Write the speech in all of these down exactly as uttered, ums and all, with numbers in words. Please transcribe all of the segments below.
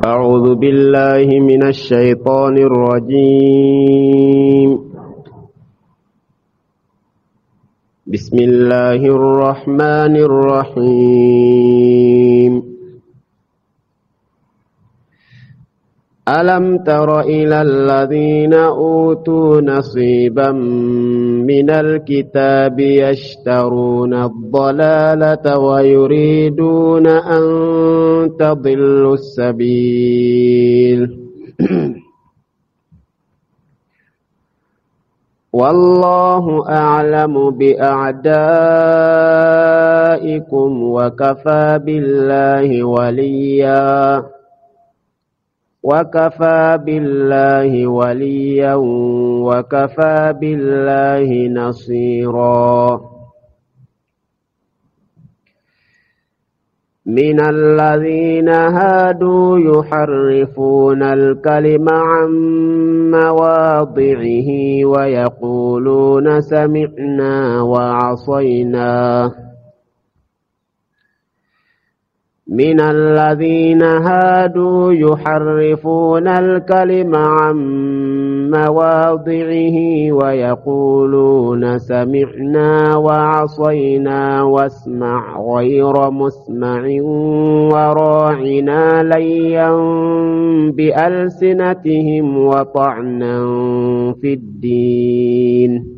أعوذ بالله من الشيطان الرجيم. بسم الله الرحمن الرحيم. ألم تر إلى الذين أوتوا نصيبا من الكتاب يشترون الضلالة ويريدون أن تضلوا السبيل والله أعلم بأعدائكم وكفى بالله وليا وكفى بالله وليا وكفى بالله نصيرا. من الذين هادوا يحرفون الكلم عن مواضعه ويقولون سمعنا وعصينا. من الذين هادوا يحرفون الكلم عن مواضعه ويقولون سمعنا وعصينا واسمع غير مسمع وراعنا ليا بألسنتهم وطعنا في الدين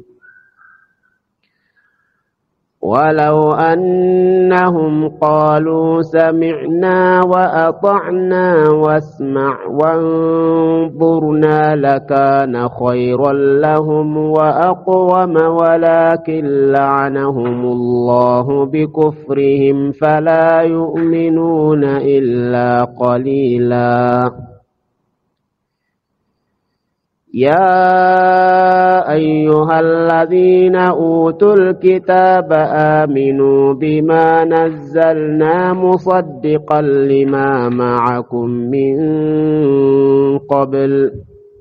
ولو أنهم قالوا سمعنا وأطعنا واسمع وانظرنا لكان خيرا لهم وأقوم ولكن لعنهم الله بكفرهم فلا يؤمنون إلا قليلا. يا أيها الذين أوتوا الكتاب آمنوا بما نزلنا مصدقا لما معكم من قبل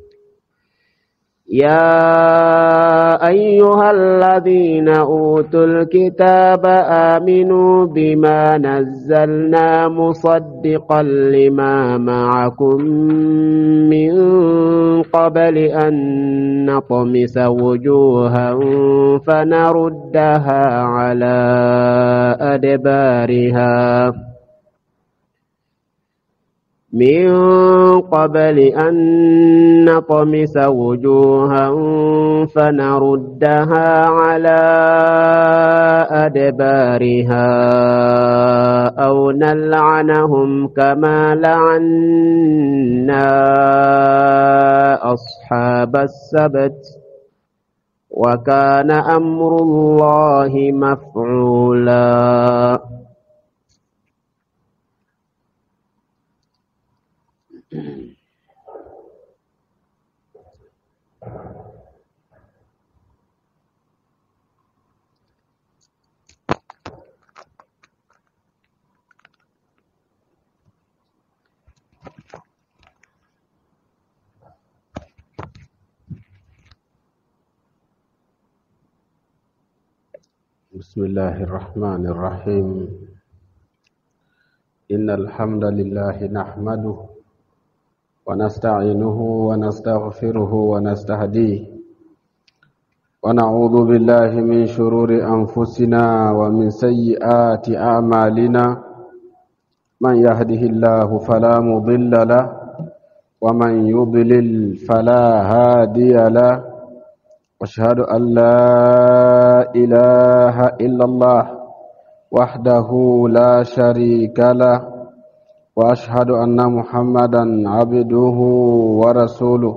يا أيها الذين أوتوا الكتاب آمنوا بما نزلنا مصدقا لما معكم من قبل أن نطمس وجوها فنردها على أدبارها من قبل أن نطمس وجوها فنردها على أدبارها أو نلعنهم كما لعنا أصحاب السبت وكان أمر الله مفعولا. بسم الله الرحمن الرحيم. إن الحمد لله نحمده ونستعينه ونستغفره ونستهديه ونعوذ بالله من شرور أنفسنا ومن سيئات أعمالنا. من يهده الله فلا مضل له ومن يضلل فلا هادي له. أشهد أن لا إله إلا الله وحده لا شريك له وأشهد أن محمدا عبده ورسوله.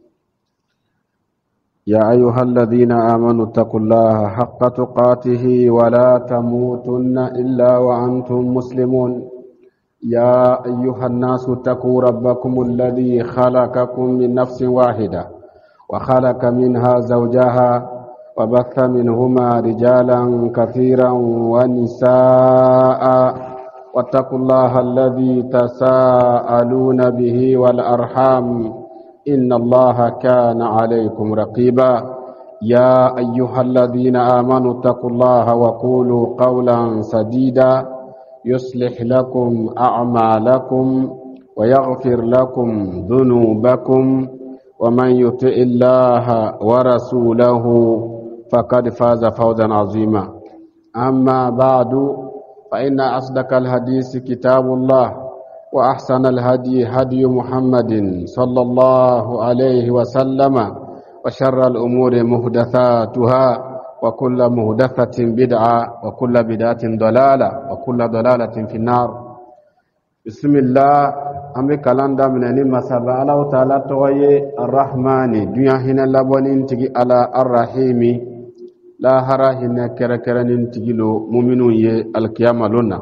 يا أيها الذين آمنوا اتقوا الله حق تقاته ولا تموتن إلا وأنتم مسلمون. يا أيها الناس اتقوا ربكم الذي خلقكم من نفس واحدة وخلق منها زوجها وبث منهما رجالا كثيرا ونساء واتقوا الله الذي تساءلون به والأرحام إن الله كان عليكم رقيبا. يا أيها الذين آمنوا اتقوا الله وقولوا قولا سديدا يصلح لكم أعمالكم ويغفر لكم ذنوبكم ومن يطع الله ورسوله فقد فاز فوزا عظيما. أما بعد فإن أصدق الحديث كتاب الله وأحسن الهدي هدي محمد صلى الله عليه وسلم وشر الأمور محدثاتها وكل محدثة بدعة وكل بدعة ضلالة وكل ضلالة في النار. بسم الله. أمي كلامدا من أني مسابة الله تعالى توي الرحمن دنيا هنا لبنين تجي على الرحيم لا هرا هنا كرا كرا نتجلو مؤمنون يه القيامة لنا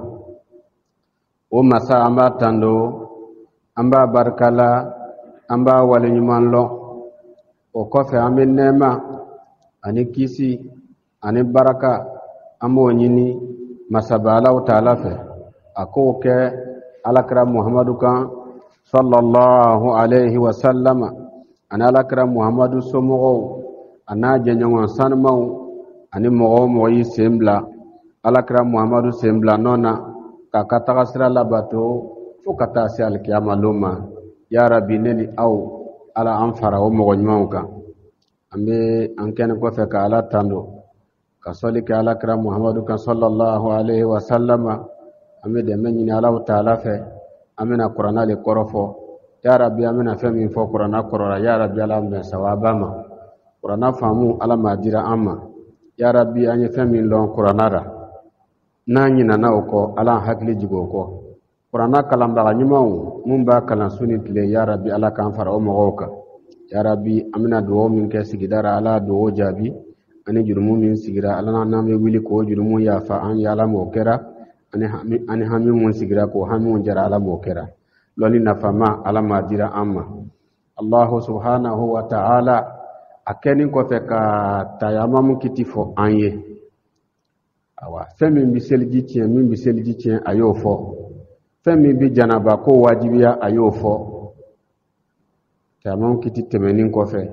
ومسا أمبا تندو أمبا بركلا أمبا وليمان لو وكفي أمي نعمة أني كيسي أني بركة أمو نيني مسابة الله تعالى في أكوك على كرام محمد كان صلى الله عليه وسلم أنا على كرام محمد سمو أنا جنيان سانمو أني مغو موي سيمبلا على كرام محمد سيمبلا نونا كاكتا غسر لباتو فكتا سيال كياما لوما يا ربي نلي أو على أنفر ومغو نموكا أمي أنكين كوفك على تاندو كسولك على كرام محمد كان صلى الله عليه وسلم أمي دمني الله تعالى في أمينا قرآن لكورفو يا ربي أمينا فمن فوق قرآن قرآن يا ربي على من سوابما قرآن فهمو على ما دير أما يا ربي أني فمن لون قرآن را ناني ناناوكو على حقلي جيغوكو قرآن كلام بغا نيمو مونبا كلام سوني تلي يا ربي على كانفر أمغوكا يا ربي أمينا دعو من كسي جدار على دعو جابي أني جرمو من سيغرا على نامي ويلي كو جرمو يا فان يا لاموكرا ani hami mun sigira ko hami mun jara ala mokera loni nafama ala madira amma Allah subhanahu wa ta'ala akeni ko fe ka tayama mun kitifo anye awa femi bisel jitien min bisel jitien ayo fo femi bi janaba ko wajibiya ayo fo tayama mun kiti temenin ko fe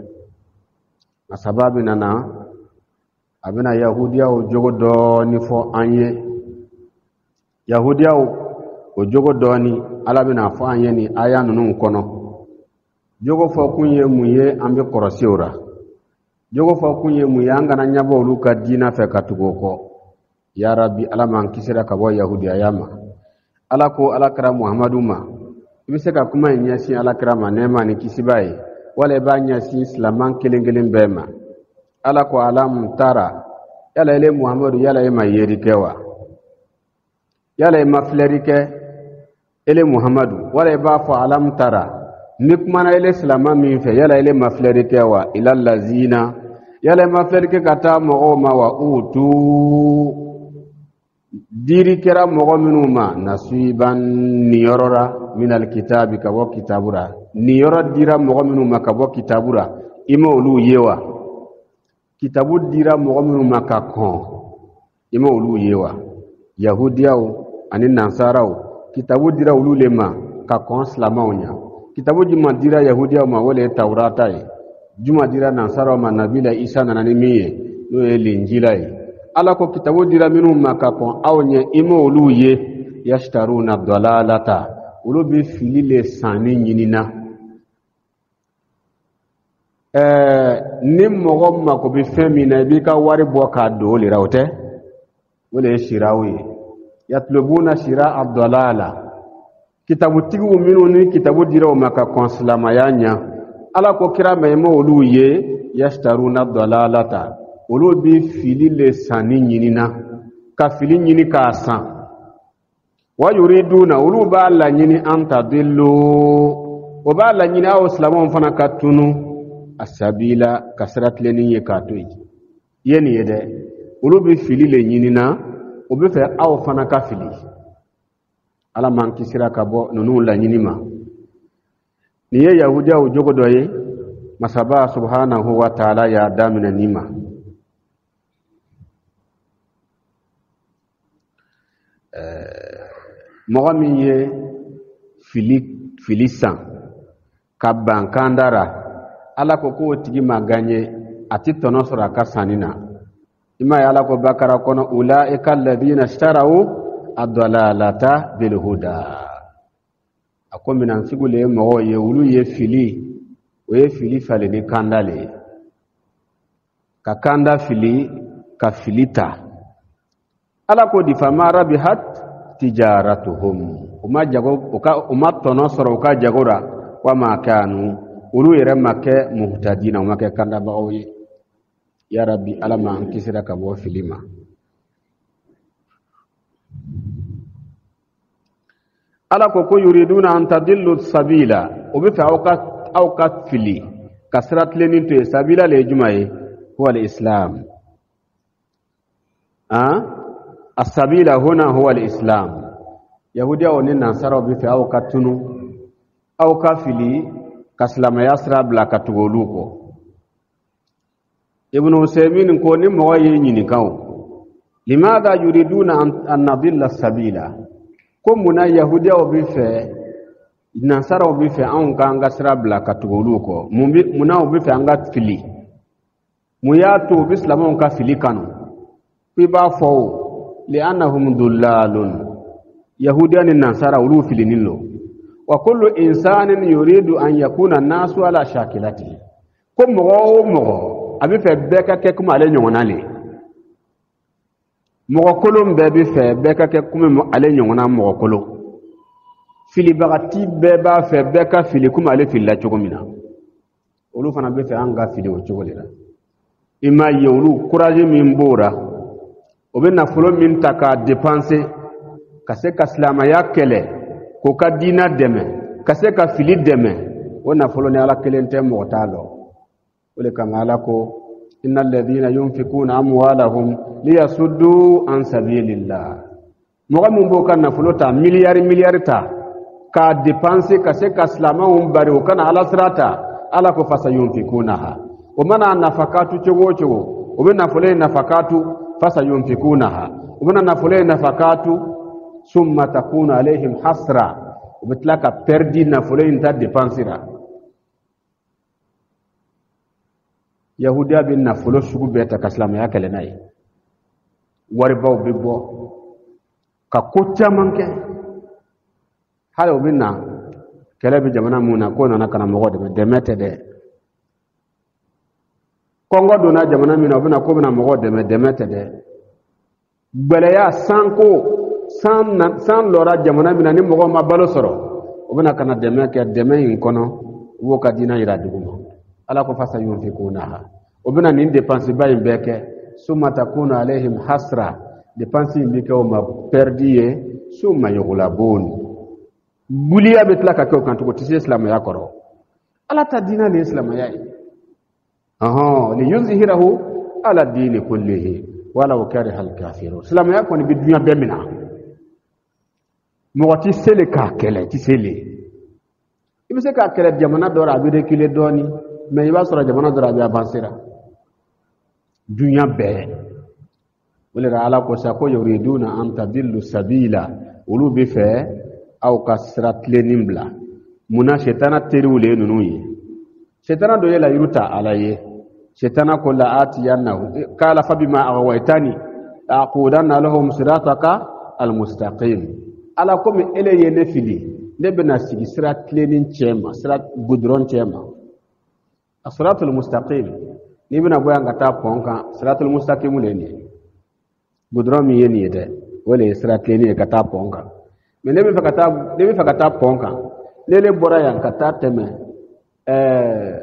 asababi nana abina yahudiya o jogo do ni fo anye Yahudiya o jogo doni ala bina fo anyeni aya nunu kono jogo fo kunye muye ambe korosiora jogo fo kunye muye angana nyabo luka dina fe katugoko ya rabbi ala man kisira kabo Yahudiya yama ala ko ala kara Muhammadu ma ibise ka kuma nyasi ala kara manema ni kisibai wala ba nyasi islaman kelengelen bema ala ko alam tara yala ile Muhammadu yala ima yeri kewa yala ma flerike ele Muhammadu wala ba fa alam tara nikmana ele salama min fe yala ele ma flerike wa ila lazina yala ma flerike kata mo ma wa utu diri kera mo minuma nasiban niyorora min alkitabi ka wa kitabura niyora dira mo minuma ka wa kitabura imo ulu yewa kitabu dira mo minuma ka kon imo ulu yewa yahudiya ani nansarao kitabu dira ululema ka kon slamaonya kitabu juma dira yahudiya ma wale taurata e juma dira nansarao ma nabila isa na nanimiye no elinjila e ala ko kitabu dira minu ma ka kon awnye imo uluye yashtaruna dalalata ulubi filile sani nyinina eh nim mogo ma ko bi femina bi ka wari bo ka do le rawte wale shirawi yatlubuna shira abdalala kitabu tigu minuni kitabu dira maka konslama yanya ala ko kira memo oluye yashtaruna dalalata ulubi filile sani nyinina ka fili nyini ka san wa yuriduna uluba la nyini anta dillu wa ba la nyini aw islamon fana katunu asabila kasrat leni yekatoy yeni yede ulubi filile nyinina obe fe aw fana ka fili ala man kisira ka bo nunu la nyinima niye yahudiya o jogo doye masaba subhanahu wa ta'ala ya damina nima eh mo mi ye fili filisan ka bankandara ala ko ko tigi maganye ati tono sura ka sanina ima ya ala ko bakara kono ulaika alladhina ishtarau ad-dalalata bil huda ako minan sigule mo ye wulu ye fili o ye fili fale ni kandale ka kanda fili ka filita ala ko di famara bihat tijaratuhum uma jago uka uma tono soro uka jagora wa makanu ulu yere make muhtadina uma ke kanda baoyi ya rabbi ala ma ankisira ka bo filima ala ko ko yuriduna an tadillu sabila ubi fa awqat awqat fili kasrat lenin to sabila le jumaye huwa al-islam ah السبيل هنا هو الإسلام يهوديا ونين نصارى بفي أو كتنو أو كفلي كسلام يسرى بلا كتغولوكو ابن عثيمين كوني مويه نينيكاو لماذا يريدون أن نضل السبيل كم منا يهوديا وبفي نصارى وبفي أو كان يسرى بلا كتغولوكو منا وبفي أنغا فلي مياتو بسلام كفلي كانوا في بافو لأنهم ضلال يهوديان النصارى ولو فيلينلو وكل إنسان يريد أن يكون الناس على شاكلته كم مغو مغو أبي فبكا كم على نيونالي مغو كلهم بابي فبكا كم على نيونا مغو كلهم fili bagati beba fe beka fili kuma ale fili la cogo mina olu fana be fe anga fili o cogo le la ima yewlu courage min bora o be na folo min ta ka dépenser ka se ka slama ya kele ko ka dina deme ka se ka fili deme o na folo ne ala kelente mo talo o le kan ala ko innal ladhina yunfikuna amwalahum liyasuddu an sabilillah mo ga mun bo kan na folo ta milliard milliard ta ka dépenser ka se ka slama um bari o kana ala sirata ala ko fasa yunfikunaha o mana nafakatu chogo chogo o be nafole nafakatu fasa yunfikunaha o mana nafole nafakatu summa takuna alaihim hasra o bitlaka perdi nafole inta dépensera yahudiya bin nafolo sugu beta ka slama ya kale nay wari baw bibbo ka kocca manke hali o binna kele bi jamana muna ko nana kana mogo de demete de kongo dona jamana mina o bina ko bina mogo de demete de gbeleya sanko san san lora jamana mina ni mogo ma balo soro o bina kana demeke demeyin kono wo ka dina ira duguma ala ko fasa yunfikuna o bina ni dépense bayin beke summa takuna alaihim hasra dépense mbike o ma perdiye summa yughlabun buliya betlaka ko kan to tisi islam ya koro ala ta dina li islam ya aha li yuzhirahu ala din kullihi walau kariha al kafirun islam ya ko ni bidunya bemina mo wati sele ka kele ti sele ibi se ka kele jamana dora bi de kile doni me iba sura jamana dora bi avancera dunya be wala ala ko sa ko yuriduna an tadillu sabila ulu bi fa aw kasrat lenimbla muna shetana teriwule nunu yi shetana do yela yuruta alaye shetana ko la atiyanahu kala fa bima aghwaytani aqudanna lahum sirataka almustaqim ala ko me eleye ne fili ne bena sigi sirat lenin chema sirat gudron chema asratul mustaqim ni bena boya ngata ponka siratul mustaqim leni gudron mi yeni de wala sirat leni ka ta ponka mais ne be fakata ne be fakata ponka lele bora yan kata teme eh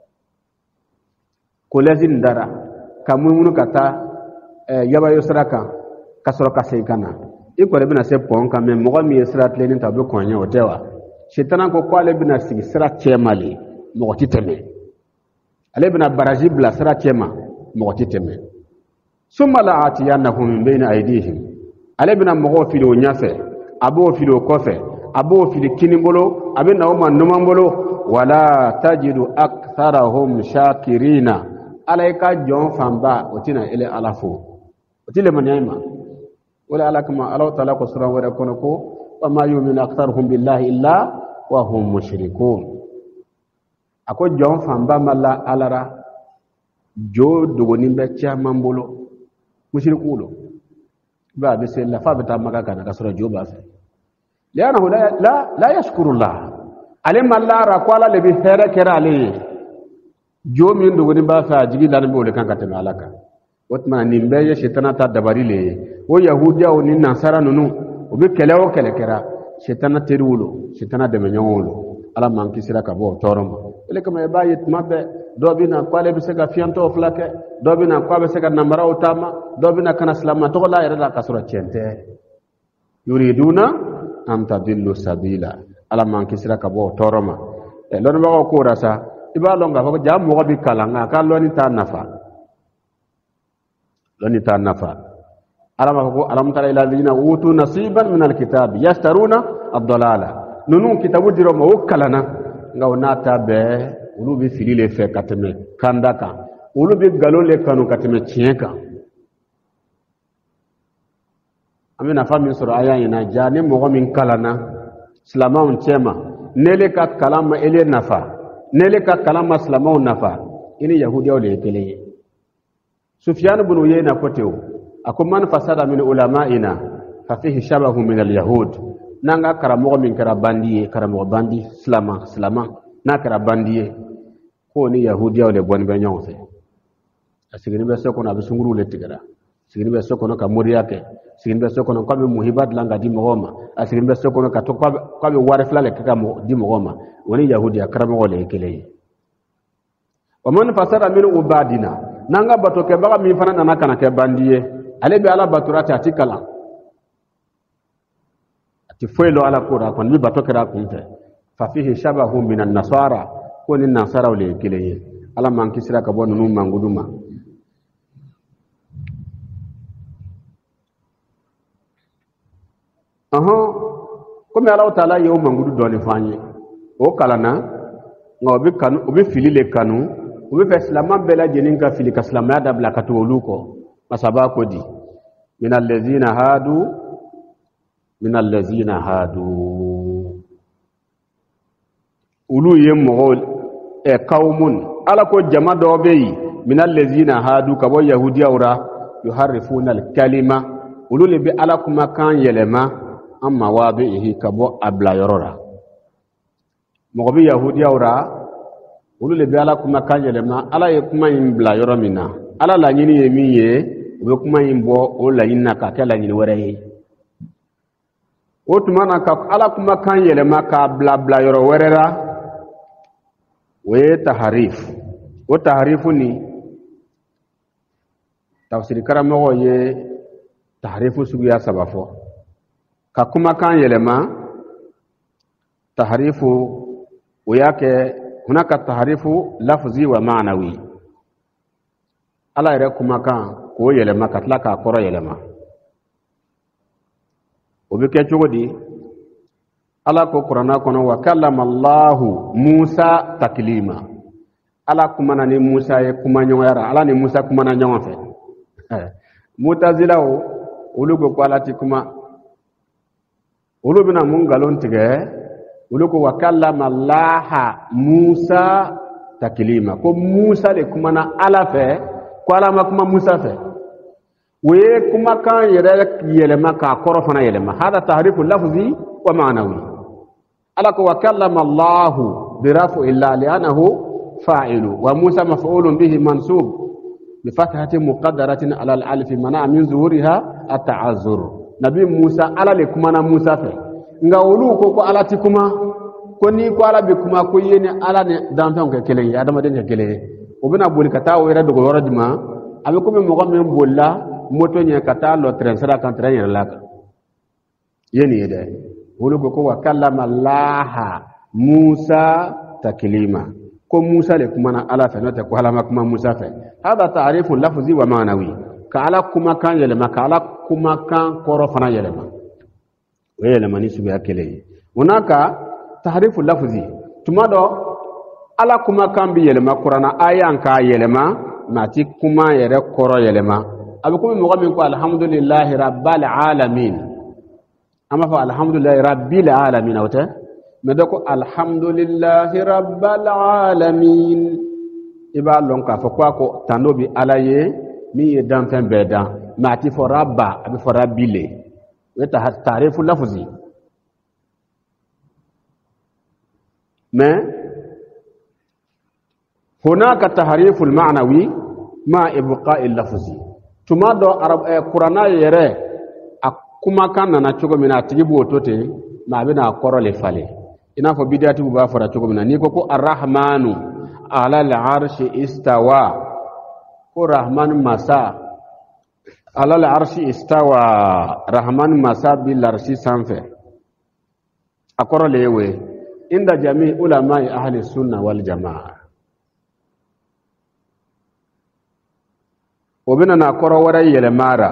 kolezin dara kamunu kata eh yaba yosraka kasoro kaseikana iko le bina se ponka mais mo mi esrat leni tabu konya otewa shetana ko kwale bina sigi sira chemali mo titeme ale bina baraji bla sira chema mo titeme summa la atiyannahum min bayna aydihim ale bina mo fi do nyafe abo filo kofe abo fili kinimbolo abena uma numambolo wala tajidu aktharahum shakirina alaika jon famba otina ile alafu otile manyama wala alakma allah taala ko sura wala kono ko wama yu'minu aktharuhum billahi illa wa hum mushrikun ako jon famba mala alara jo dogo nimbe cha mambolo mushrikulo ba be se la fa beta maka kana ka sura jo ba fe لأنه لا لا لا يشكر الله علم الله رقوالا لبي خير كرا عليه جو من دوغني با فاجي لا نبي ولا كان كتم علىك وتما نيمبي شيطان تا دباري لي و يهوديا و نصارى نونو وبكلاو كلا كرا شيطان تيرولو شيطان دمنيولو ala man kisira ka bo toroma ele kama bayit mabbe dobina kwale be sega fianto flake dobina kwabe sega namara utama dobina kana salama to la ira ka sura chente yuriduna an tadillu sabila ala man kisira ka bo toroma e lon ba ko rasa iba longa ko jam mo bi kalanga ka loni ta nafa loni ta nafa ala ma ko alam tara ila alladhina utu nasiban min alkitab yashtaruna ad-dalala nunu kitabu diro ma wokalana ngaw nata be ulu bi filile fe kateme kandaka ulu bi galole kanu kateme chienka amina fami sura aya ina jani mo min kalana slamaun chema nele ka kalama ele nafa nele ka kalama slamaun nafa ini yahudi wale kele sufyan ibn uyayna koteo akumman fasada min ulamaina fa fihi shabahu min al-yahud nanga karamo min karabandiye karamo bandi slama slama na karabandiye ko ni yahudiya wala bon be nyonse asigini be soko na bisunguru le tigara sigini be soko no ka muriyake sigini be soko no ka be muhibat langa di mogoma asigini be soko no ka to ka be ware flale ka mo di mogoma woni yahudiya karamo wala kele wa man fasara min ubadina nanga batoke baga mi fana na kana ke bandiye ale be ala baturata atikala tifuelo ala kura kon mi batokera kunte fa fihi shabahu min an-nasara kon an-nasara wale kileye ala man kisira ka bonu manguduma aha ko mi ala taala yo mangudu doni fanye o kalana ngobi kanu obi filile kanu obi feslama bela jeninka filika slama da bla katoluko masaba ko di min allazina hadu من الذين هادوا ولو يمغول e qaumun ala ko jama dobe min allazina hadu kabo yahudiya ura yuharrifuna alkalima ulul bi ala kuma kan yelema amma wadihi kabo abla yorora mogobi yahudiya ura ulul bi ala kuma kan yelema ala ye kuma yin bla yoromina ala la nyini yemiye be kuma yin bo o la yinna ka kala nyini wore otumana ka ala kuma kan yelema ka bla bla yoro werera we taharif o taharifu ni tafsir karamo ye taharifu sugiya sabafo ka kuma kan yelema taharifu uyake hunaka taharifu lafzi wa ma'nawi ala ire kuma kan ko yelema katla ka koro yelema obike chogodi ala ko qur'ana kono wa kallama allah musa taklima ala kuma na ni musa ye kuma nyongara ala ni musa kuma na nyonfe mutazila o ulugo ko ala ti kuma ulubina mungalon tige ulugo wa kallama allah musa taklima ko musa le kuma na ala fe ko ala ma kuma musa fe ويه كما كان يرى يلما كاكورو فنا يلما هذا تعريف لفظي ومعنوي ألك وكلم الله برفع الله لأنه فاعل وموسى مفعول به منصوب بفتحة مقدرة على الألف منع من ظهورها التعذر نبي موسى على لكمنا موسى في ngaulu koko ala tikuma koni ko ala be kuma ko yene ala ne danfan ke kele adama den ke kele obina boli kata o era dogo yoradima abe ko be mo gam bolla moto nya kata lo tren sara kan tren yela yeni yede wulu ko wa kallama allah musa taklima ko musa le kuma na ala fa nota ko halama kuma musa fa hada ta'rifu lafzi wa ma'nawi ka ala kuma kan yelema ka ala kuma kan koro fana yelema wele mani subi akele hunaka ta'rifu lafzi tumado ala kuma kan bi yelema qur'ana ayan ka yelema mati kuma yere koro yelema abukum mo gamin ko alhamdulillahi rabbil alamin ama fa alhamdulillahi rabbil alamin awta medako alhamdulillahi rabbil alamin iba lon ka fa ko tanobi alaye mi yedam tan beda mati fo rabba abi fo rabbile weta ta'rifu lafzi ما هناك تحريف المعنوي مع إبقاء اللفظ ثم دو عرب قرآن يرى أكما كان نتشوك من أتجيب وتوتي ما بين أقرأ لفالي إنا فبدأت ببافرة تشوك من نيكو الرحمن على العرش استوى الرحمن مسا على العرش استوى رحمن مسا بالعرش سانفه أقرأ ليوي عند جميع علماء أهل السنة والجماعة وبنا نقرأ ورأي المارا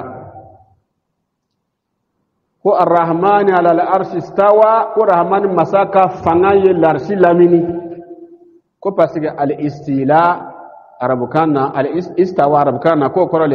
هو الرحمن على العرش استوى الرحمن مساكا فناي العرش لامني كو باسك الاستيلاء عربكانا الاستوى عربكانا كو قرأ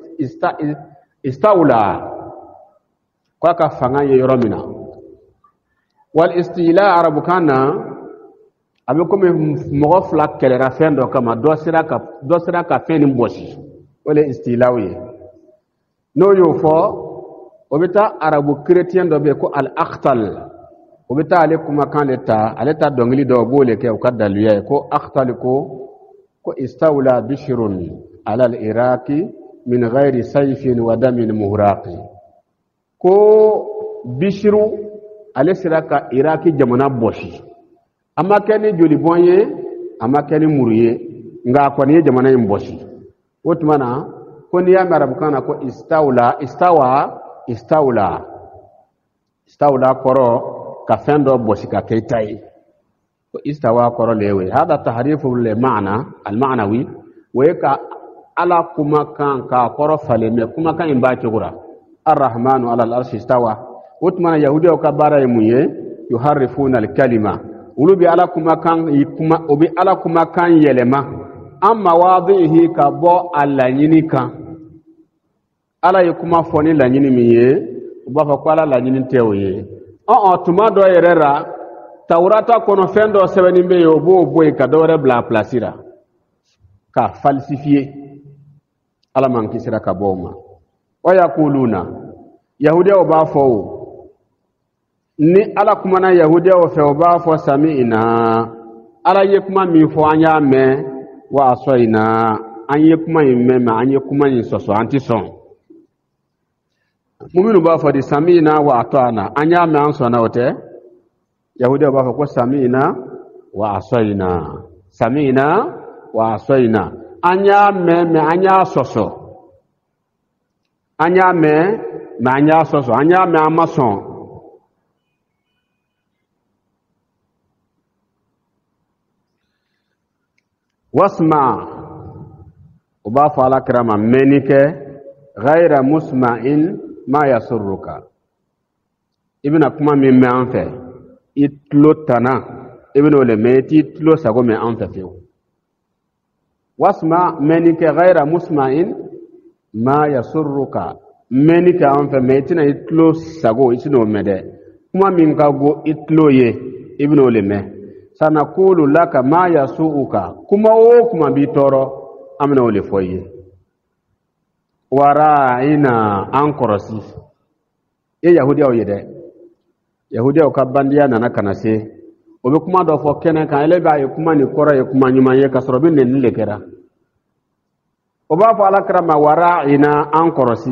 استولى كوكا فناي يرمنا والاستيلاء عربكانا أبيكم مغفلة كلا فين دو كما دوسرا كا دوسرا كا فين مبوشي ولا استيلاوي نو يوفو وبتا عربو كريتيان دو بيكو الاختل وبتا عليكم كان لتا عليتا دونغلي دو بولي كي وكدا ليا كو اختل كو كو استولى بشر على العراق من غير سيف ودم مهراق كو بشر على سراكا عراقي جمنا بوشي اما كاني جولي بونيه اما كاني مريه nga kwani jamana yimboshi wotmana koni ya marabukana ko istawla istawa istawla istawla koro ka fendo boshika kaitai ko istawa koro lewe hada tahrifu le maana al ma'nawi weka ala kuma kan ka koro faleme kuma kan imba chugura arrahmanu ala al arshi istawa wotmana yahudi ka bara yimuye yuharrifuna al kalima ulubi ala kuma kan kuma obi ala kuma kan yelema amma wadihi ka bo alla nyini kan ala yikuma foni la nyini miye uba fa kwala la nyini tewoye o o tuma do yerera tawrata kono fendo sebeni be yo bo boy ka do rebla placira ka falsifier ala man kisira ka boma wa yaquluna yahudiya ba fo ni ala kuma na yahudiya o fe o ba fo sami'ina ala yikuma mi fo anya me wa asoina anye kuma yimema anye kuma yinsoso anti son muminu ba fa di samina wa atana anya me anso na ote yahudi ba fa ko samina wa asoina samina wa asoina anya me me anya soso anya me me anya soso anya me amason واسمع وباف على كرام منك غير مسمع ما يسرك ابن كما من انف اتلو تنا ابن ولميت اتلو سغو من انف فيو واسمع منك غير مسمع ما يسرك منك انف ميتنا اتلو سغو اتنو مده كما من كغو اتلو يه ابن ولمه sanakulu laka ma yasuuka kuma o kuma bitoro amna ole foye waraina ankorosi e yahudi o yede yahudi o kabandiya nana kanase obe kuma do fo kenen kan ele ba e kuma ni koro e kuma nyuma ye kasoro bin ne lekera oba fo ala krama waraina ankorosi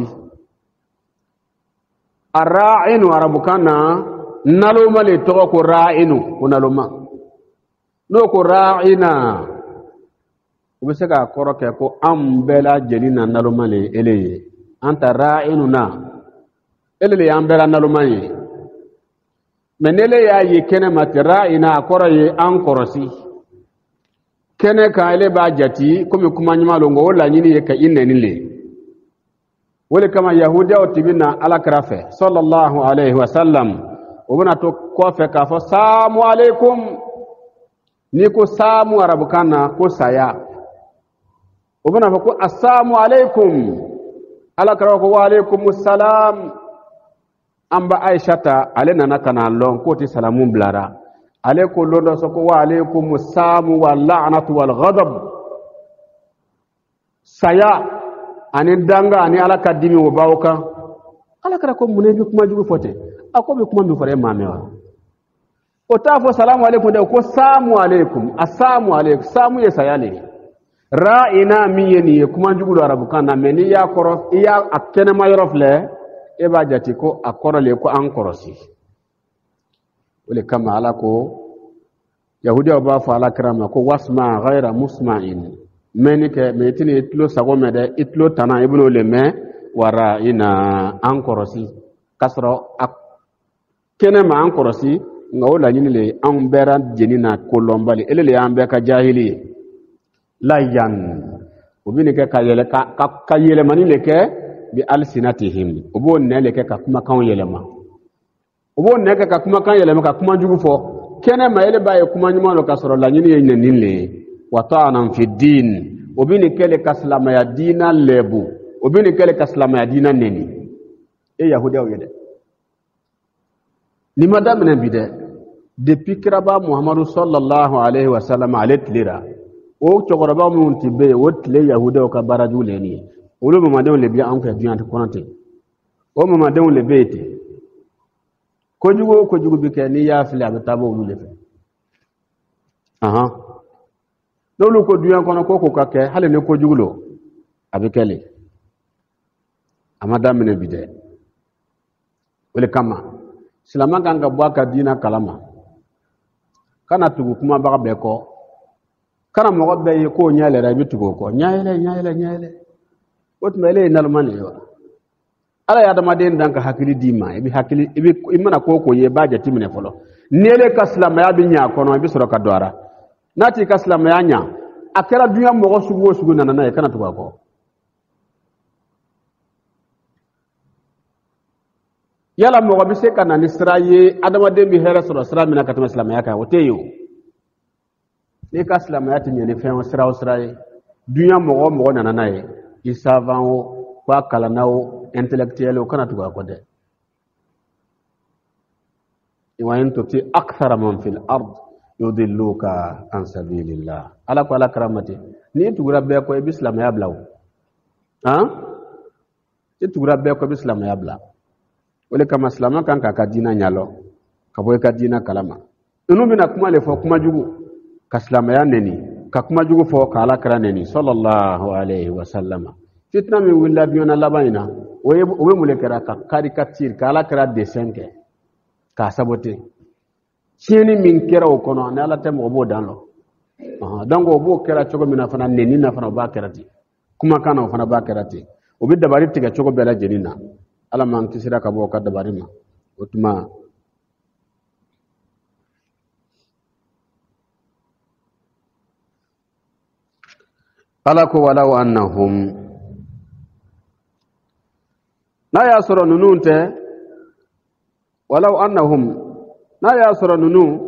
arra'inu arabukana naluma le to ko ra'inu kunaluma no ko ra'ina ubisaka koroke ko ambela jelina nalumale eleye anta ra'inuna elele ambela nalumale menele ya yi kene matra'ina koroye an korosi kene ka ele ba jati komi kuma nyima longo wala nyini ye ka innenile wole kama yahudiya otibina ala krafe sallallahu alaihi wasallam ubuna to kofe ka fa salamu alaikum niko samu arabukana ko saya ubuna fa ko assalamu alaikum ala karawa ko wa alaikumus salam amba aishata alena nakana lon ko ti salamun blara alaikum londo so ko wa alaikumus samu wal la'natu wal ghadab saya ani danga ani ala kadimi wo bawka ala kara ko munebi kuma jugu fote akobe kuma mi fare mamewa o ta fo salamu alaikum da ko samu alaikum assalamu alaikum samu ya sayale ra'ina miyeni kuma jugulo arabu kana meni ya koro ya akene mayrof le e ba jati ko akoro le ko an korosi wala kama ala ko yahudi ba fa ala krama ko wasma ghaira musma'in meni ke metini itlo sagome de itlo tana ibnu le me wara ina an korosi kasro kene ma an korosi ngawla nyini le an bera jenina kolombali elele an be ka jahili la yan ubini ke kayele ka kayele mani le ke bi alsinatihim ubo ne le ke ka kuma kan yelema ubo ne ke ka kuma kan yelema ka kuma jugu fo kene ma ele baye kuma nyuma lo kasoro la nyini yene ninle wa ta'ana fi din ubini kele kaslama ya dina lebu ubini kele kaslama ya dina neni e yahudiya yede ni madame ne bide depuis kiraba muhammadu sallallahu alaihi wasallam alet lira o chogoraba mun tibe wotle yahuda ka baraju leni ulu mama de le biya an ka biya konante o mama de le bete ko jugo ko jugo bi ke ni ya fili abitabo ulu le fe aha dolu ko duyan kono ko ko kake hale ne ko jugulo abikele amada mine bide wele kama silama ganga bwaka dina kalama kana tugu kuma baga be ko kana mo be ko nyaale ra bitugo ko nyaale nyaale nyaale wotmele nalmane yo ala ya dama den danka hakili dima ibi hakili ibi imana ko ko ye baje timine folo nele kaslama ya binya kono ibi soro ka doara nati kaslama ya nya akera dunya mo sugo sugo nanana kana tugo ko yala mo bi se kana ni siraye adama de bi hera soro sira mina katama islam ya ka woteyo ne ka islam ya tinye ne fe sira siraye dunya mo mo nana nae isavan o kwa kala nawo intellectuel o kana tuga ko de wa in tuti akthara man fil ard yudilluka an sabilillah ala ko ala karamati ni tugra be ko islam ya blaw ha ti tugra be ko islam ya blaw wale kama islama kan ka dina nyalo ka boy ka dina kalama inu bina kuma le fo kuma jugu ka islama ya neni ka kuma jugu fo ka ala kara neni sallallahu alaihi wasallam fitna mi willa biona labaina oye owe mulekera ka caricature ka ala kara dessin ke ka sabote chini min kera o kono na ala temo bo danlo aha dango bo kera chogo mina fana neni na fana ba kerati kuma kana fana ba kerati obi dabari tiga chogo bela jenina ala man kisira ka bo ka dabarima utma ala ko walau annahum na ya sura nununte walau annahum na ya sura nunu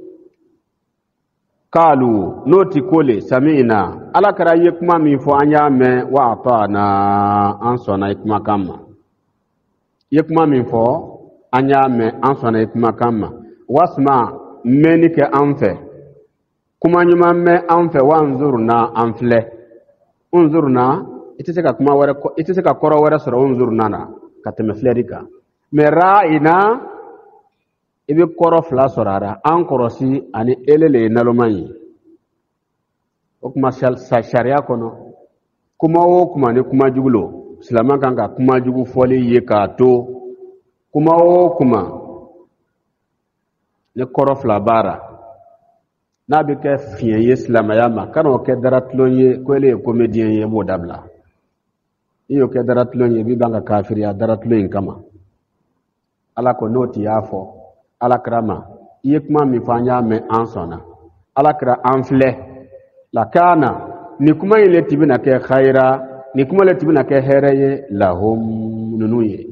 kalu noti kole sami'na ala kara yekuma mi fo anya me wa atana ansona ikuma kama yekuma min fo anya me ansona yekuma kama wasma menike anfe kuma nyuma me anfe wanzurna anfle unzurna itise ka kuma wara ko itise ka koro wara soro unzurna na kateme flerika me ra'ina ibi koro fla sorara an korosi ani elele nalomanyi o kuma sa sharia kono kuma o kuma ne kuma jugulo Islaman kan ka kuma jugu foli ye ka to kuma o kuma le korof la bara na bi ke fiye ye islamaya ma kan o ke daratlon ye ko le comédien ye mo dabla iyo ke daratlon ye bi banga kafir ya daratlon kama ala ko noti yafo ala krama ye kuma mi fanya me ansona ala kra anfle la kana ni kuma ile tibina ke khaira ni kuma le tibina ke hereye lahum nunuye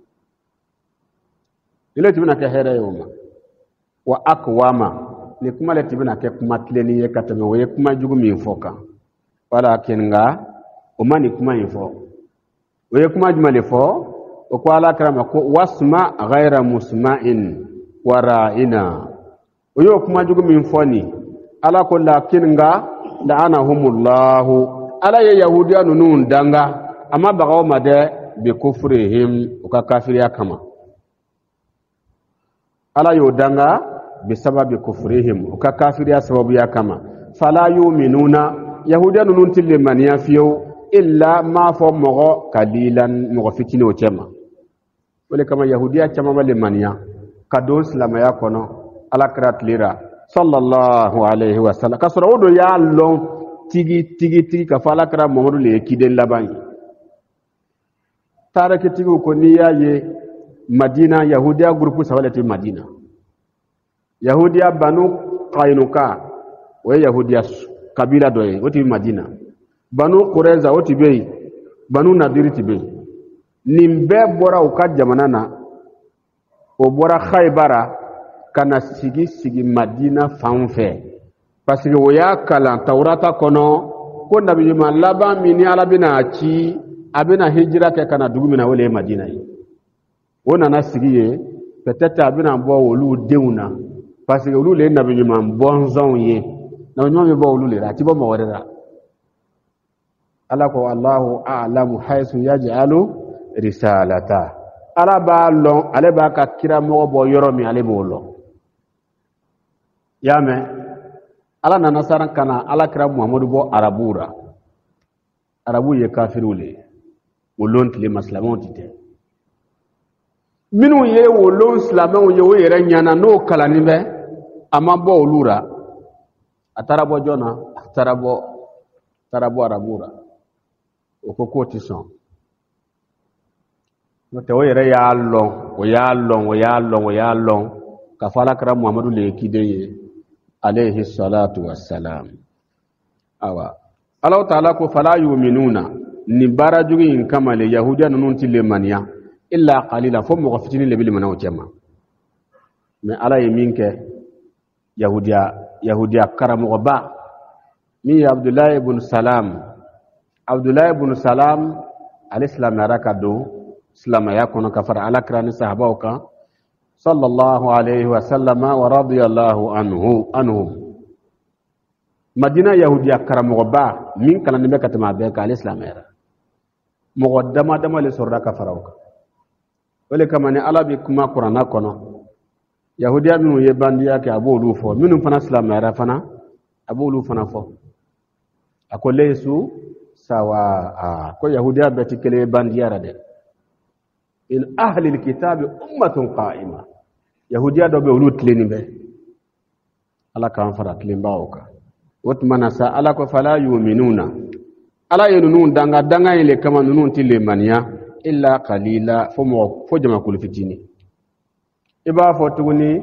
ile tibina ke hereye uma wa akwama ni kuma le tibina ke kuma tleni ye katame we kuma jugu mi foka walakin nga uma ni kuma info we kuma juma le fo o ko ala karama ko wasma ghaira musma'in wara'ina oyo kuma jugu mi foni ala ko lakin nga la'anahumullahu ala ya yahudiya nunun danga amma bagaw made bi kufrihim uka kafiriya kama ala yo danga بسبب كفرهم وككافر سبب يا كما فلا يؤمنون يهودا ننتل لمن يفيو إلا ما فمغ قليلا مغفتين وجمع ولكما يهوديا كما لمن يا كدون سلام يكون على كرات ليرا صلى الله عليه وسلم كسرود يا لون تيجي تيجي تيجي كفالا كرا محمد لكيدن لبان تارك تيجي كونيا يه مدينة يهوديا غروب سوالة مدينة يهوديا بنو قاينوكا ويهوديا kabila doye woti madina banu qurayza woti bey banu nadir tibe nimbe bora uka jamanana o bora khaybara kana sigi sigi madina fanfe parce que woya kala tawrata kono ko nabi ma laba mini ala bina ci abina hijra ke kana dugumina wole madina yi wona na sigi ye peut-être abina bo wolu deuna parce que wolu le nabi ma bonzon ye na nyome bo wulu ra tibo mo warira ala ko Allahu a'lamu haythu yaj'alu risalata ala ba lon ale ba ka kira mo bo yoro mi ale bo lo yame ala na nasaran kana ala kira Muhammadu bo arabura arabu ye kafirule wolon tile maslamon tite minu ye wolon islamon ye wo yere nyana no kala ni be amabo olura atarabo jona atarabo tarabo arabura okoko tison no te oyere ya lon o ya lon o ya lon o ya lon ka fala kara Muhammadu le kideye alayhi salatu wassalam awa Allah ta'ala ko fala yu'minuna ni barajugi in kamale yahudiya nun tile maniya illa qalila fo mo fitini le bil manaw jama me ala yiminke yahudiya yahudiya karamu ba mi Abdullah ibn Salam Abdullah ibn Salam al-Islam yarakadu Islam yakuna kafara ala krani sahabauka sallallahu alayhi wa sallama wa radiyallahu anhu anhum Madina yahudiya karamu ba min kana nimbe katama be ka al-Islam yara muqaddama dama le sorra kafarauka wale kama ni ala bi kuma qur'ana kono yahudiya minu ye bandiya ke abolu fo minu fana islam era fana abolu fana fo akole su sawa ko yahudiya betikele bandiya rade in ahli alkitab ummatun qa'ima yahudiya do be ulut leni be ala kan fara tlimba oka wat manasa ala ko fala yu'minuna ala yunun danga danga ile kama nunun tile mania illa qalila fo mo fo jama kul fitini iba fotuguni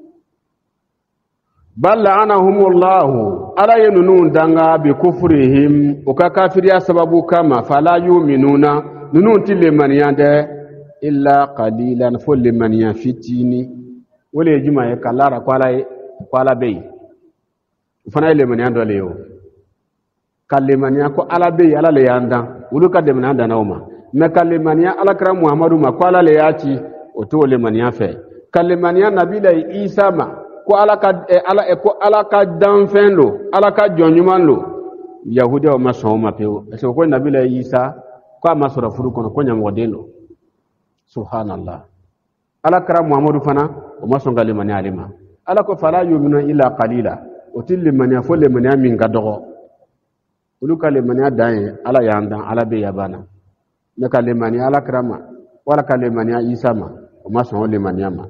bal la'anahumullahu ala yunun danga bi kufrihim uka kafiriya sababu kama fala yu'minuna nunun tile maniyande illa qalilan fo le maniya fitini wole juma e kalara kwala kwala bey fana le maniyando le yo kalle maniya ko ala bey ala le yanda uluka de mananda nawma me kalle maniya ala kra muhammadu ma kwala le yaci o to le maniya fe kalimaniya nabila Isa ma ko ala ka eh, ala eh, ko ala ka danfen lo ala ka jonyuman lo yahudi o ma so ma pe so ko nabila Isa ko ma so rafuru kono ko nyam wadelo subhanallah ala kara muhammadu fana o ma so ngalimani alima ala ko fala yu'minu illa qalila o tilli mani fo le mani min gadogo ulu kalimani dai ala yanda ala be yabana ne kalimani ala krama wala kalimani Isa ma o ma so le mani ma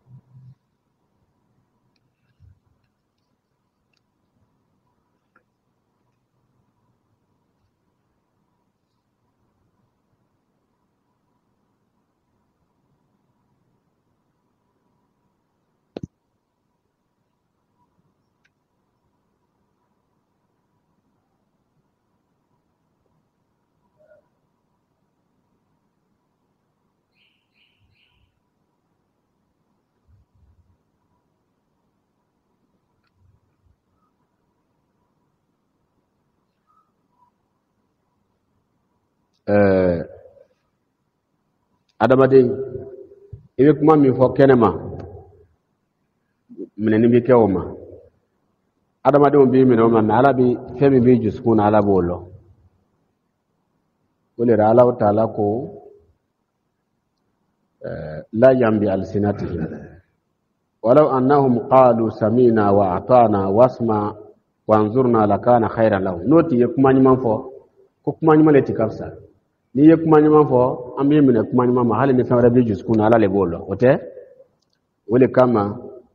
eh adamade ibe kuma mi fo kenema mineni bi kewma adamade on bi minoma na ala bi femi bi juskuna ala bolo wala ala taala ko eh la yambi alsinatihim ولو أنهم قالوا سمينا وأعطانا واسمع وانظرنا لكان خيرا لهم نوتي يكماني من فو كماني من لتكافسا ni ye kuma nyama fo am ye mine kuma nyama ma hali ni fa rabbi jusku na ala le bolo ote wole kama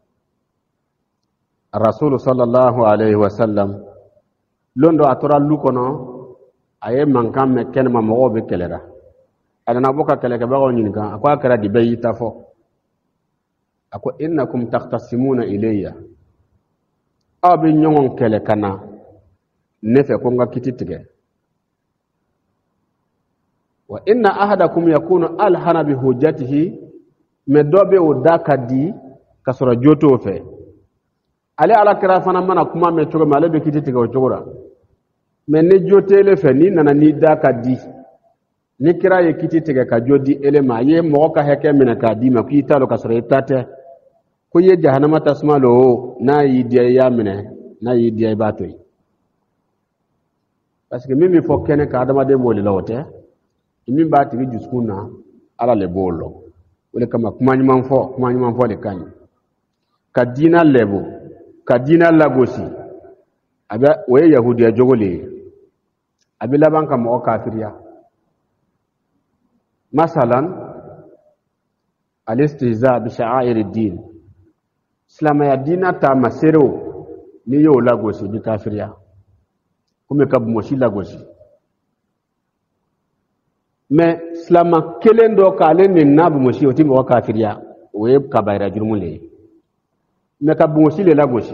rasul sallallahu alaihi wasallam londo atora lukono aye mankam me ken ma mo be kelera adana boka keleke ba ko nyinka akwa kara di bayita fo ako innakum taqtasimuna ilayya abi nyongon kele kana nefe ko nga kititige wa inna ahadakum yakunu alhana bi hujjatihi medobe odaka di kasoro joto fe ale ala kira fana mana kuma me chogo male be kititi ga chogora me ne jotele fe ni nana ni daka di ni kira ye kititi ga ka jodi elema ye mo ka heke mina ka di ma ki talo kasoro itate ko ye jahannama tasmalo na yi dia ya mine na yi dia batoi parce que mimi fo kene ka adama de mo le lote min ba tigi juskuna ala le bolo wole kama kuma nyman fo kuma nyman fo le kanyi ka dina lebo ka dina lagosi aba we yahudiya jogole abi laban ka mo kafiriya masalan al-istihza bi sha'air ad-din islam ya dina ta masero ni yo lagosi bi kafiriya kuma ka mo shi lagosi mais slama kelen do kale ni nabu moshi oti mo kafiriya we kabaira jurmule mais ka moshi le la goshi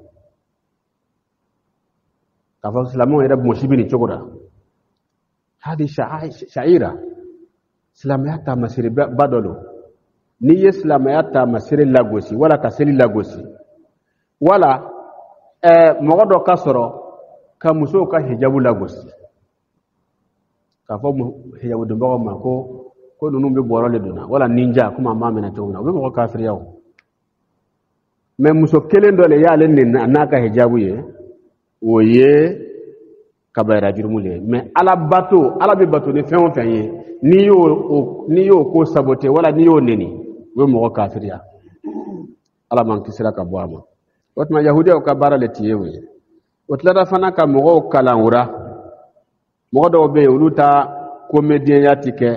ka fa slamo era moshi bini chokora hadi sha'ira slama ya ta masiri badolo ni ye slama ya ta masiri la goshi wala ka seli la goshi wala eh mo do kasoro ka muso ka hijabu la goshi ka fo hijabu dumbo ma ko ko nunu be borole duna wala ninja kuma mama na tawna be mo kafir yaw mais muso kelen dole ya len na naka hijabu ye woye kabaira jurmule mais ala bato ala be bato ni fen fen ye ni yo ni yo ko saboter wala ni yo neni we mo kafir ya ala man kisira ka boama otma yahudi o ka barale tiyewe otlara fana ka mo kalanura mo do be uluta comédien yatike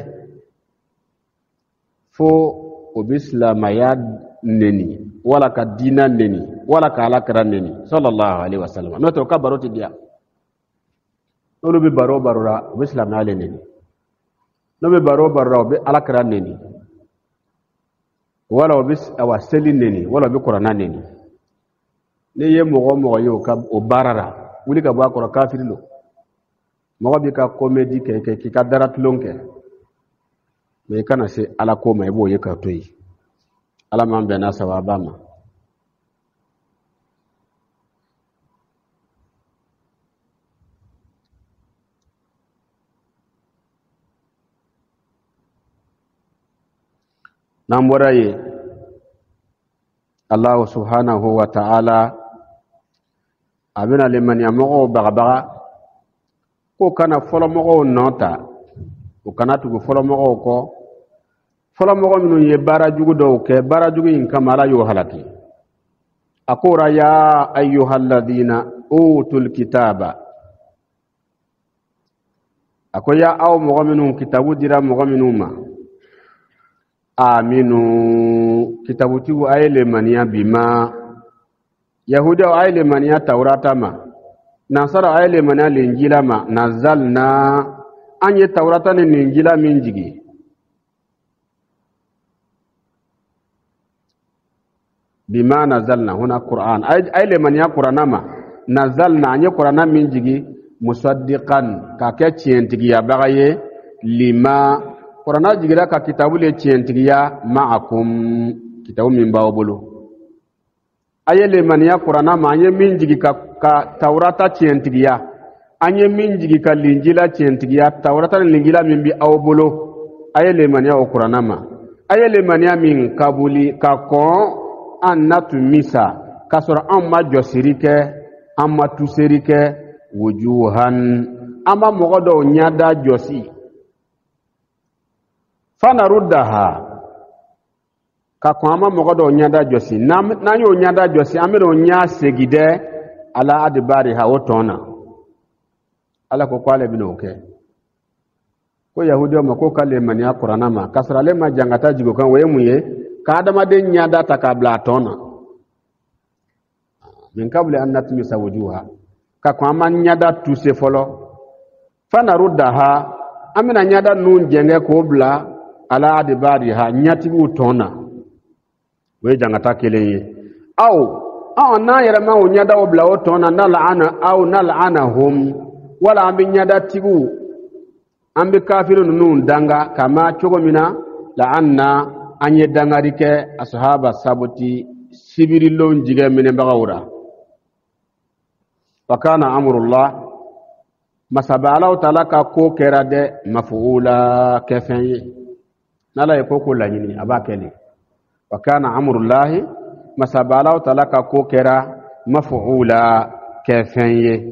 fo obislama ya neni wala ka dina neni wala ka ala kara neni sallallahu alaihi wasallam no to ka baroti dia no be baro barora obislama ya neni no be baro barora be ala kara neni wala obis awaseli neni wala be qur'ana neni ne ye mo mo yo ka o barara wuli ka ba ko kafirilo mo bi ka comédie ke ke ka darat lonke me kana se ala ko mai bo ye ka toyi ala man be na sawaba ma namboraye Allah subhanahu wa ta'ala abina liman yamo baga ko kana folomogo nota ko kana tugo folomogo ko folomogo minu ye barajugu do ke barajugu in kamala yo halaki akora ya ayyuhalladhina utul kitaba akoya aw mogo minu kitabu dira mogo minu ma aminu kitabu tigu ayele mania bima yahuda ayele mania taurata ma nasara ayele mania linjila ma nazalna anye taurata ni linjila minjigi bima nazalna huna Qur'an ayele mania Qur'ana ma nazalna anye Qur'ana minjigi musaddiqan ka ke cientigi ya bagaye lima Qur'ana jigira ka kitabu le cientigiya ma'akum kitabu min bawo bolo ayele mania Qur'ana ma anye minjigi ka, ka taurata cientigiya anye minjigi ka linjila cientigiya taurata ni linjila min bi awo bolo ayele mania o Qur'ana ma ayele mania min kabuli ka kon annatu misa kasoro amma josirike amma tusirike wujuhan amma mogodo nyada josi fanaruddaha ka kwama mogodo nyada josi na na yo nyada josi amero nya segide ala adibari ha otona ala ko kwale binoke ko yahudiyo mako kale mani alqur'ana ma kasrale ma jangata jigo kan we muye ka adama de nyada takabla tona min qabli an natmisa wujuha ka kwama nyada tuse folo fana ruddaha amina nyada nun jenge ko bla ala adibari ha nyati utona we jangata kele au au na yara ma unyada obla otona na laana au na la'anahum wala ambi nyada tigu ambi kafirun nun danga kama chogomina la'anna anye dangarike ashaba sabuti sibirilon jige mine bagawra wa kana amrullah masabala talaka ko kerade mafuula kefen nala yoko lanyini abakeli wa kana amrullahi masabala talaka ko kera mafuula kefen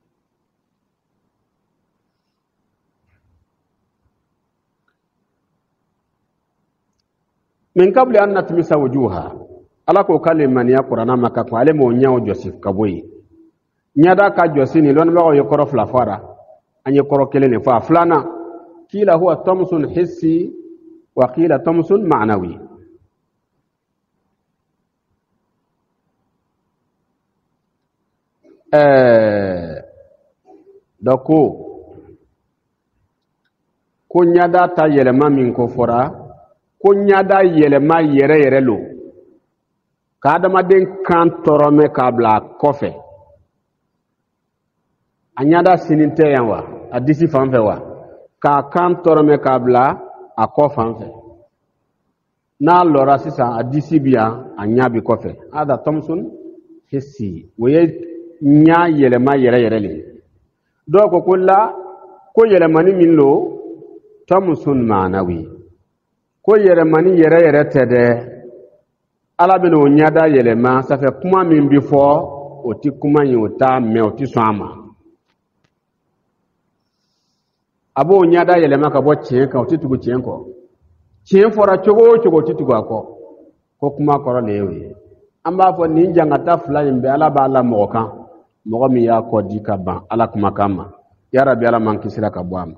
min qabli an natmisa wujuha ala ko kaliman ya qur'ana maka ko ale mo nyaaw josif kaboyi nyada ka josini lon ba yo koro flafara anye koro kelene fa flana kila huwa tamsun hissi wa qila tamsun ma'nawi eh doko ko nyada ta yelema min ko fora ko nyada yelema yere yere lo ka adama den kan torome kabla kofe anyada sininte yanwa adisi fanfe wa ka kan torome kabla akofanfe na lora sisa adisi biya anyabi kofe ada Thompson hissi waye nya yelema yere yere le do ko kula ko yelema ni min lo Thompson manawi ko yelemani yere yere tede ala beno nyada yelema ça fait kuma min bi fo oti kuma yin ota me oti swama abo nyada yelema ka bo chien ka oti tugu chien ko chien fora chogo chogo oti tugu ako ko kuma koro lewe amba fo ni jangata fly mbe ala ba ala moka mogo mi ya ko di ka ban ala kuma kama ya rabbi ala man kisira ka bwama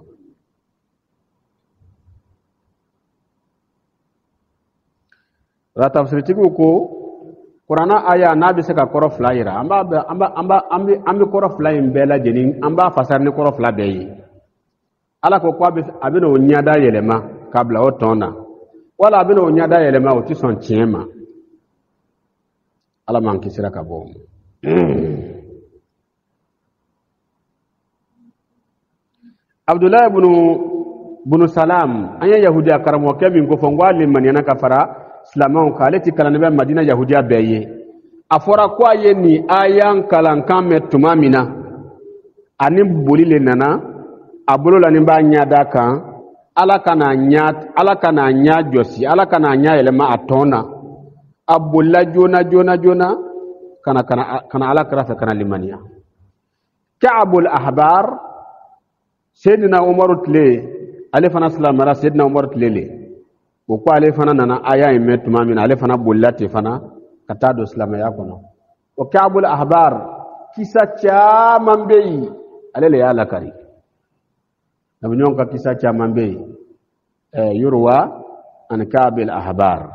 la tafsir tigu ko qur'ana aya nabi se ka koro flyira amba amba amba ambi ambi koro flyin bela jenin amba fasar ni koro fla beyi ala ko kwa abino nyada yelema kabla otona wala abino nyada yelema oti son tiema ala man kisira ka bom Abdullah ibn ibn Salam anya yahudi akaramo kemin ko fongwali man yana kafara Islamon kaleti kalanbe Madina Yahudiya beye afora kwa ye ni ayan kalankan me tumamina ani bolile nana abolo la nimba nyada kan ala kana nya ala kana nya josi ala kana nya elema atona abulla jona jona jona kana kana kana ala krafa kana limania Ka'bul ahbar Sayyidina Umar tle alifana sallamara Sayyidina Umar tle ko ko ale fana nana aya imet mamina ale fana bollati fana kata do islam ya kono o Ka'bul ahbar kisa cha mambeyi ale le yala kari nabnyon ka kisa cha mambeyi eh yurwa an Ka'bul ahbar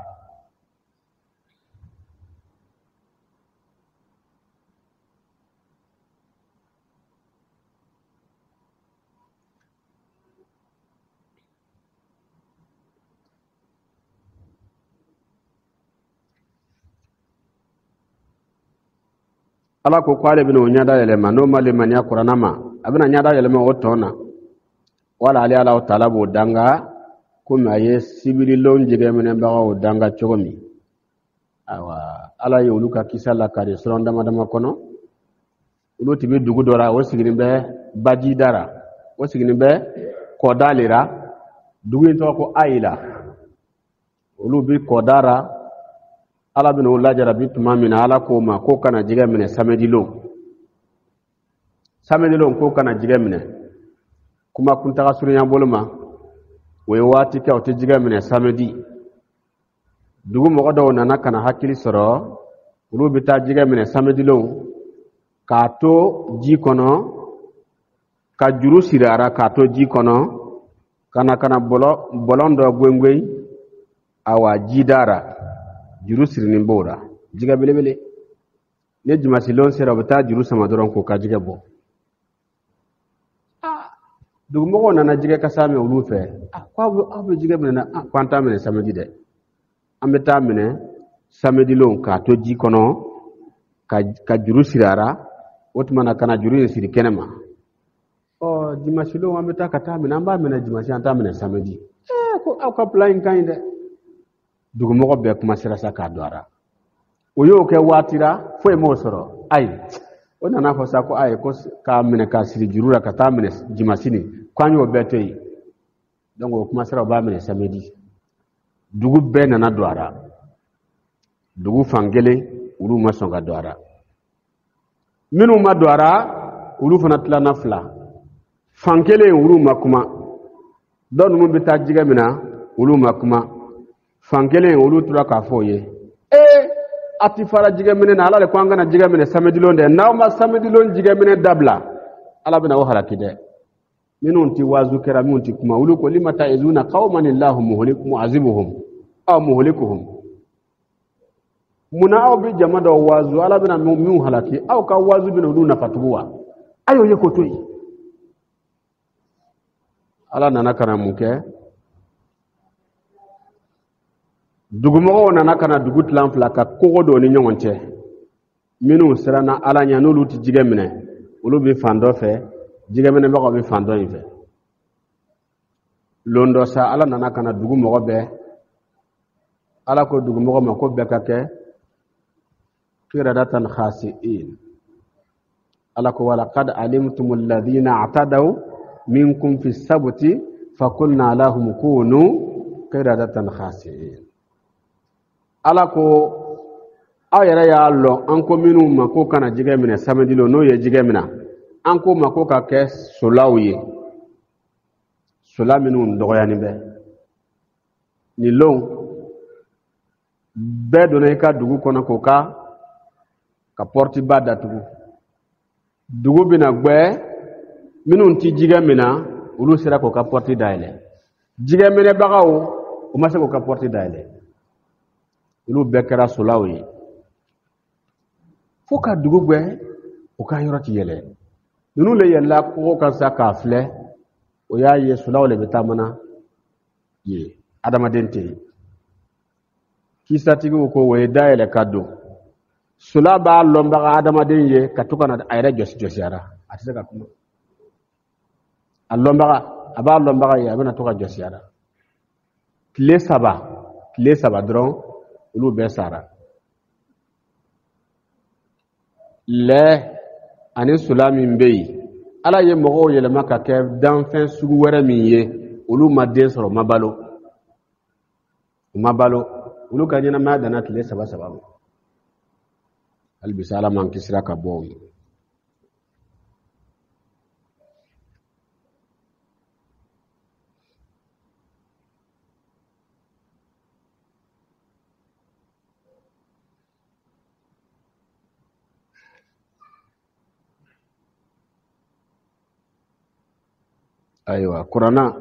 ala ko kwale bino nyada yelema no male manya qur'ana ma abina nyada yelema otona wala ali ala talabo danga kuma ye sibiri lon jige menen bawo danga chogomi awa ala yoluka kisala kare sonda madama kono uluti be dugu dora o sigini be baji dara o sigini be kodalira dugu to ko aila ulu bi kodara ala bino lajara bituma mina ala ko ma ko kana jiga mine samedi lo samedi lo ko kana jiga mine kuma kun ta suru nya boluma we wati ka o te jiga mine samedi dugu mogo do nana kana hakili soro ulu bita jiga mine samedi lo ka to ji kono ka juru sirara ka to ji kono kana kana bolo bolondo gwengwei awa jidara juru sirini bora jiga belebele ne jimasi lon sera bita juru sama doron ko ka jiga bo ah dugu mogo nana jiga kasame ulu fe ah kwa abu jiga mine ah kwanta mine samedi de ameta mine samedi lo ka to ji kono ka ka juru sirara otmana kana juru siri kenema o jimasi lo ameta kata mine amba mine jimasi anta mine samedi eh ko ka plan kan de dugu mogo be kuma sira sa ka doara o yo ke watira fo e mo soro ai ona na fo sa ko ai ko ka mine ka siri jurura ka ta mine jimasi ni kwanyo betei donc o kuma sira ba mine samedi dugu be nana doara dugu fangele ulu masonga doara minu ma doara ulu fana tlana fla fangele ulu makuma don mun bita jiga mina ulu makuma fangele ulu tura ka foye eh ati fara jiga mina na ala le kwanga na jiga mina samedi londe na ma samedi lon jiga mina dabla ala bina wa halakide minu ti wazu kera minu ti kuma ulu ko limata izuna qauman illahu muhlikum mu'azibuhum aw muhlikuhum muna aw bi jamada wazu ala bina minu halaki aw ka wazu bina ulu na fatuwa ayo yeko toyi ala nana kana muke dugu mogo nana kana dugu tlan fla ka kogo do ni nyonte minu sirana ala nya no luti jige mine ulu bi fando fe jige mine bako bi fando ife londo sa ala nana kana dugu mogo be ala ko dugu mogo ma ko be ka ke qiradatan khasiin ala ko wala qad alimtumul ladina atadaw minkum fi sabti fakulna lahum kunu qiradatan khasiin ala ko ayara ya lo anko minu mako kana jige mina samedi lo no ye jige mina anko mako ka ke solawiye sola minu ndogoyani be ni lo be do ne ka dugu kono ko ka ka porti bada tugu dugu bina gbe minu ti jige mina ulu sira ko ka porti daile jige mina bagawo o ma se ko ka porti daile ulu bekara solawi foka dugu gbe o ka yorati yele nunu le yella ko ka sa ka fle o ya ye solaw le betamana ye adama dente kisati ko we daile kado sola ba lomba adama den ye katuka na ayra jos josiara atisa kuma allomba aba lomba ya bana to ka josiara kle saba kle saba dron ulu besara le ani sulami mbei ala ye mogo yele maka ke dan fin sugu were min ye ulu madde soro mabalo mabalo ulu kanyana ma dana kile saba saba albisala man kisra ka bo aywa qur'ana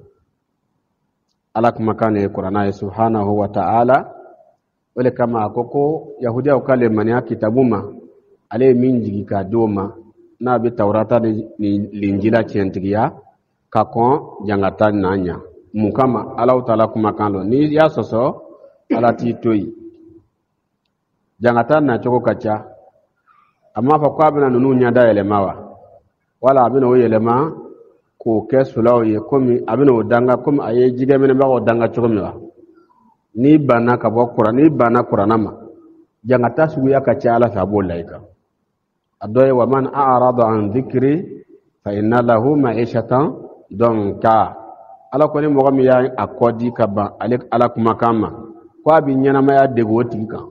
alak makane qur'ana subhanahu wa ta'ala wale kama akoko yahudia ukale mania kitabuma ale minjigi ka doma na bi taurata ni linjila tientigia kakon jangata nanya mukama ala taala kuma kanlo ni ya soso ala titoi jangata na choko kacha amma fa kwa bina nunu nyada elemawa wala abina oyelema ko ke sulaw ye komi abina odanga komi aye jige mena ba odanga chokomiwa ni bana ka bo qur'an ni bana qur'anama jangata sugu ya kacha ala fa bo laika adoy wa man a'rada an dhikri fa inna lahu ma'ishatan donka ala ko ni mo mi ya akodi ka ba ala kuma kama kwa bi nyana ma ya dego tinka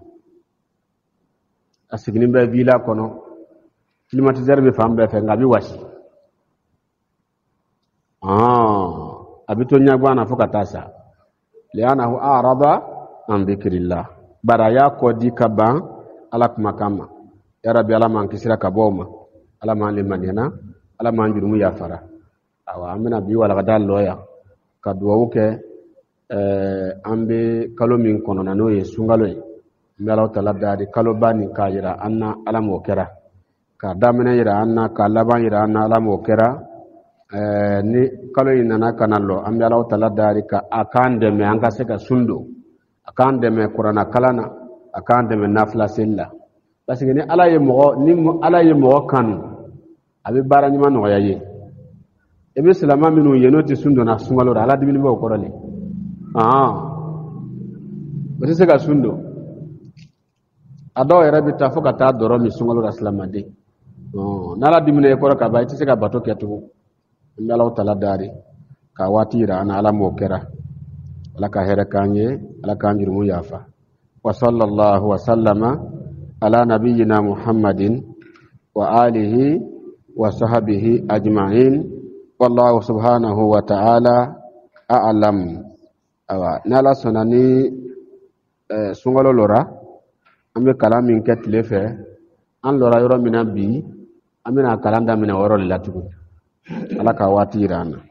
asigni be vila kono climatiseur be fambe fe ngabi wasi ah abito nyagwana fuka tasa lianahu arada an dhikrillah baraya ko di kaban ala kuma kama ya rabbi ala man kisira kaboma ala man limanina ala man jurumu ya fara awa amina bi wala gadal loya ka duwawu ke eh ambe kalo min kono na no ye sungalo ye mbela tala dadi kalo bani ka yira anna ala mo kera ka damene yira anna ka laban yira anna ala mo kera eh ni kalo inana kanallo ambe ala tala dadi ka akande me anga se ka sundo akande me qur'ana kalana akande me nafla silla parce que ni ala ye mo ni ala ye mo kanu abi bara nyima no yaye ebe salama minu yenoti sundo na sungalo ala dibini bo korale ah basi se ka sundo ado yere bita foka ta doro mi sungalo raslamade oh nala dimine ko ka ba ti se ka bato ketu ngala tala dari ka watira ana ala mo kera ala ka here kanye ala kanjuru mu yafa wa sallallahu wa sallama ala nabiyyina muhammadin wa alihi wa sahbihi ajma'in wallahu subhanahu wa ta'ala a'lam awa nala sonani eh, sungalo lora ambe kala min ketle fe an lora yoro mina bi amina kalanda mina woro latugo ala ka watira na